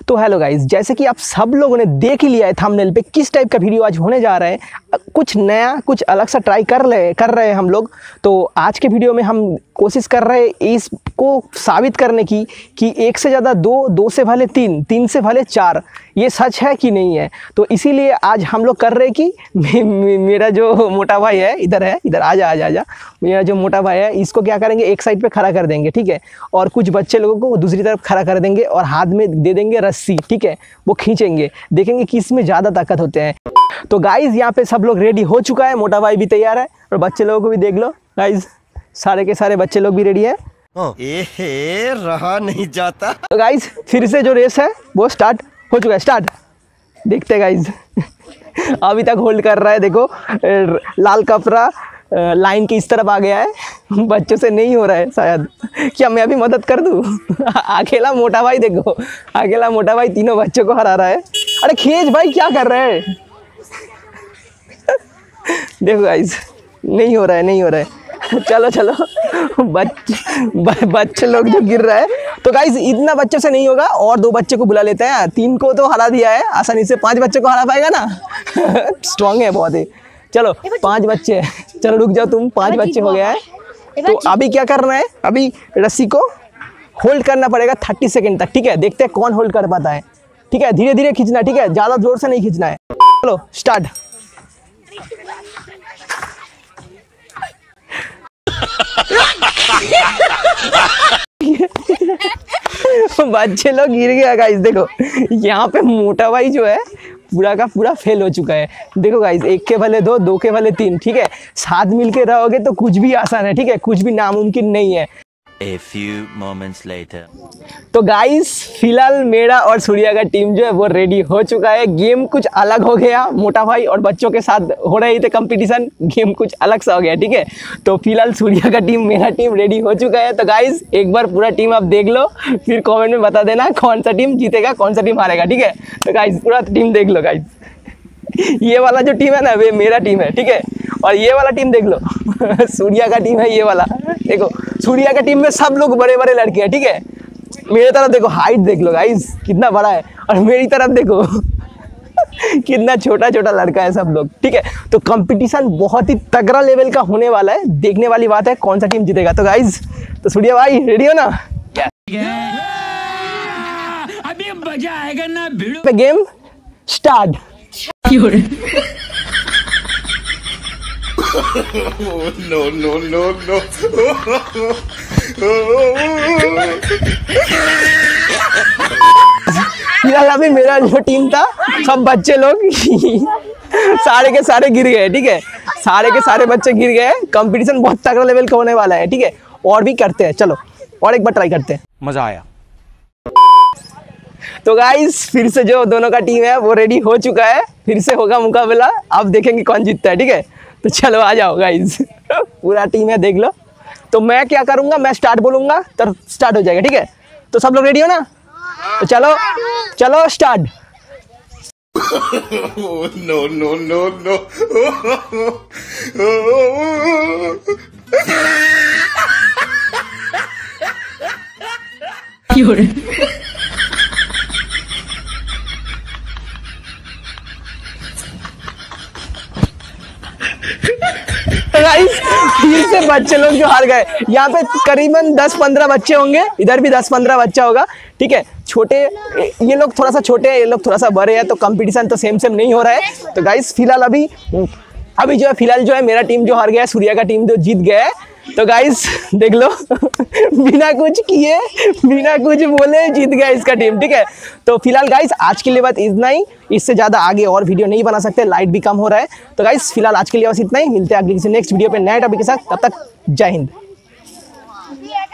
तो hello guys, जैसे कि आप सब लोगों ने देख ही लिया है थंबनेल पे किस टाइप का वीडियो आज होने जा रहा है। कुछ नया कुछ अलग सा ट्राई कर रहे हैं हम लोग। तो आज के वीडियो में हम कोशिश कर रहे हैं इसको साबित करने की कि एक से ज़्यादा दो, दो से भले तीन, तीन से भले चार, ये सच है कि नहीं है। तो इसीलिए आज हम लोग कर रहे हैं कि मेरा जो मोटा भाई है इधर आजा मेरा जो मोटा भाई है इसको क्या करेंगे, एक साइड पे खड़ा कर देंगे, ठीक है। और कुछ बच्चे लोगों को दूसरी तरफ खड़ा कर देंगे और हाथ में दे देंगे रस्सी, ठीक है। वो खींचेंगे, देखेंगे किस में ज़्यादा ताकत होते हैं। तो गाइज यहाँ पे सब लोग रेडी हो चुका है, मोटा भाई भी तैयार है और बच्चे लोगों को भी देख लो गाइज, सारे के सारे बच्चे लोग भी रेडी है। रहा नहीं जाता। तो गाइज फिर से जो रेस है वो स्टार्ट हो चुका है। स्टार्ट देखते हैं गाइज। अभी तक होल्ड कर रहा है, देखो लाल कपड़ा लाइन के इस तरफ आ गया है, बच्चों से नहीं हो रहा है शायद। क्या मैं अभी मदद कर दूं? अकेला मोटा भाई, देखो अकेला मोटा भाई तीनों बच्चों को हरा रहा है। अरे खींच भाई, क्या कर रहे हैं? देखो गाइज नहीं हो रहा है। चलो बच्चे लोग जो गिर रहा है। तो गाइज इतना बच्चों से नहीं होगा, और दो बच्चे को बुला लेते हैं। तीन को तो हरा दिया है आसानी से, 5 बच्चे को हरा पाएगा ना? स्ट्रॉन्ग है बहुत ही। चलो 5 बच्चे हैं, चलो रुक जाओ तुम, 5 बच्चे हो गया है। तो अभी क्या करना है, अभी रस्सी को होल्ड करना पड़ेगा 30 सेकेंड तक, ठीक है। देखते हैं कौन होल्ड कर पाता है, ठीक है। धीरे धीरे खींचना, ठीक है, ज़्यादा जोर से नहीं खींचना है। चलो स्टार्ट। बच्चे लोग गिर गया गाइस। देखो यहाँ पे मोटा भाई जो है पूरा का पूरा फेल हो चुका है। देखो गाइस, 1 के भले 2, 2 के भले 3, ठीक है। साथ मिलके रहोगे तो कुछ भी आसान है, ठीक है, कुछ भी नामुमकिन नहीं है। A few moments later. तो गाइस फिलहाल मेरा और सूर्या का टीम जो है वो रेडी हो चुका है। गेम कुछ अलग हो गया, मोटा भाई और बच्चों के साथ हो रहे थे कंपटीशन, गेम कुछ अलग सा हो गया, ठीक है। तो फिलहाल सूर्या का टीम, मेरा टीम रेडी हो चुका है। तो गाइस एक बार पूरा टीम आप देख लो, फिर कमेंट में बता देना कौन सा टीम जीतेगा, कौन सा टीम हारेगा, ठीक है। तो गाइस पूरा टीम देख लो गाइस। ये वाला जो टीम है ना वे मेरा टीम है, ठीक है। और ये वाला टीम देख लो, सूर्या का टीम है ये वाला। देखो सूर्या का टीम में सब लोग बड़े बड़े लड़के हैं, ठीक है। मेरे तरफ देखो, हाइट देख लो गाइस कितना बड़ा है, और मेरी तरफ देखो कितना छोटा छोटा लड़का है सब लोग, ठीक है। तो कंपटीशन बहुत ही तगड़ा लेवल का होने वाला है। देखने वाली बात है कौन सा टीम जीतेगा। तो गाइस, तो सूर्या भाई रेडी हो ना? अभी मजा आएगा ना भिड़ो। पे गेम स्टार्ट। No. फिलहाल अभी मेरा जो टीम था सब बच्चे लोग सारे के सारे गिर गए, ठीक है। सारे के सारे बच्चे गिर गए। कंपटीशन बहुत तगड़ा लेवल का होने वाला है, ठीक है। और भी करते हैं, चलो और एक बार ट्राई करते हैं। मजा आया। तो गाइस फिर से जो दोनों का टीम है वो रेडी हो चुका है, फिर से होगा मुकाबला। अब देखेंगे कौन जीतता है, ठीक है। तो चलो आ जाओ गाइस, पूरा टीम है देख लो। तो मैं क्या करूंगा, मैं स्टार्ट बोलूंगा तो स्टार्ट हो जाएगा, ठीक है। तो सब लोग रेडी हो ना? तो चलो स्टार्ट। No. गाइस फिर से बच्चे लोग जो हार गए। यहाँ पे करीबन 10-15 बच्चे होंगे, इधर भी 10-15 बच्चा होगा, ठीक है। छोटे ये लोग थोड़ा सा छोटे हैं, ये लोग थोड़ा सा बड़े हैं, तो कंपटीशन तो सेम नहीं हो रहा है। तो गाइस फिलहाल अभी जो है मेरा टीम जो हार गया है, सूर्या का टीम जो जीत गया है। तो गाइस देख लो बिना कुछ किए, बिना कुछ बोले जीत गया इसका टीम, ठीक है। तो फिलहाल गाइस आज के लिए बात इतना ही, इससे ज़्यादा आगे और वीडियो नहीं बना सकते, लाइट भी कम हो रहा है। तो गाइस फिलहाल आज के लिए बस इतना ही, मिलते हैं अगले किसी नेक्स्ट वीडियो पे नए टॉपिक के साथ। तब तक जय हिंद।